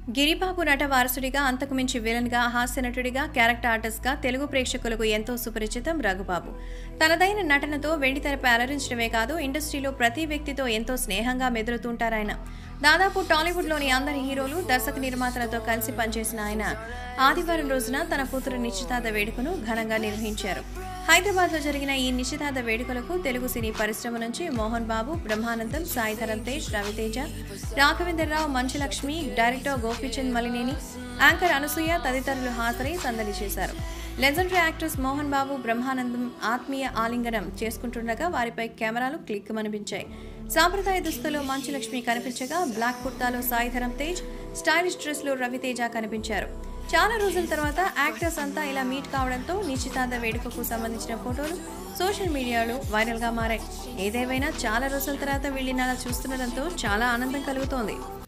గిరిబాబు నట వారసుడిగా, అంతకుమించి విలన్గా, హాస్య నటుడిగా, క్యారెక్టర్ ఆర్టిస్ట్గా తెలుగు ప్రేక్షకులకు ఎంతో సుపరిచితం రఘుబాబు. తనదైన నటనతో వెండితెరపై అలరించడమే కాదు, ఇండస్ట్రీలో ప్రతి వ్యక్తితో ఎంతో స్నేహంగా మెదులుతుంటారాయన. దాదాపు టాలీవుడ్లోని అందరి హీరోలు, దర్శక నిర్మాతలతో కలిసి పనిచేసిన ఆయన ఆదివారం రోజున తన కూతురు నిశ్చితార్థ వేడుకను ఘనంగా నిర్వహించారు. హైదరాబాద్లో జరిగిన ఈ నిశ్చితార్థ వేడుకలకు తెలుగు సినీ పరిశ్రమ నుంచి మోహన్ బాబు, బ్రహ్మానందం, సాయిధరమ్ తేజ్, రవితేజ, రాఘవేంద్రరావు, మంచులక్ష్మి, డైరెక్టర్ గోపీచంద్ మలినేని, యాంకర్ అనసూయ తదితరులు హాజరై సందడి చేశారు. లెజెండరీ యాక్టర్స్ మోహన్ బాబు, బ్రహ్మానందం ఆత్మీయ ఆలింగనం చేసుకుంటుండగా వారిపై కెమెరాలు క్లిక్ మనిపించాయి. సాంప్రదాయ దుస్తుల్లో మంచులక్ష్మి కనిపించగా, బ్లాక్ కుర్తాలో సాయిధరమ్ తేజ్, స్టైలిష్ డ్రెస్లో రవితేజ కనిపించారు. చాలా రోజుల తర్వాత యాక్టర్స్ అంతా ఇలా మీట్ కావడంతో నిశ్చితార్థ వేడుకకు సంబంధించిన ఫోటోలు సోషల్ మీడియాలో వైరల్గా మారాయి. ఏదేమైనా చాలా రోజుల తర్వాత వీళ్ళని అలా చూస్తుండడంతో చాలా ఆనందం కలుగుతోంది.